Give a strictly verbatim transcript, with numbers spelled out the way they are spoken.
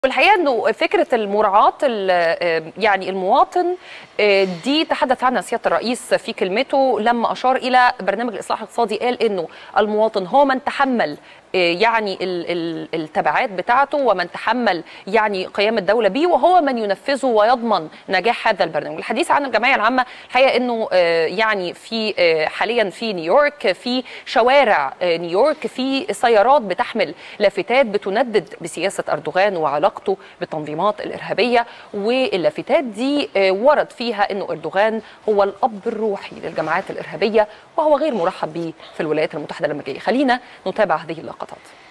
والحقيقه انه فكره المراعاه يعني المواطن دي تحدث عنها سياده الرئيس في كلمته لما اشار الى برنامج الاصلاح الاقتصادي. قال انه المواطن هو من تحمل يعني التبعات بتاعته ومن تحمل يعني قيام الدوله به، وهو من ينفذه ويضمن نجاح هذا البرنامج. الحديث عن الجمعيه العامه الحقيقه انه يعني في حاليا في نيويورك، في شوارع نيويورك في سيارات بتحمل لافتات بتندد بسياسه اردوغان وعلاقته بالتنظيمات الارهابيه، واللافتات دي ورد فيها انه اردوغان هو الاب الروحي للجماعات الارهابيه وهو غير مرحب به في الولايات المتحده الامريكيه. خلينا نتابع هذه اللقطات.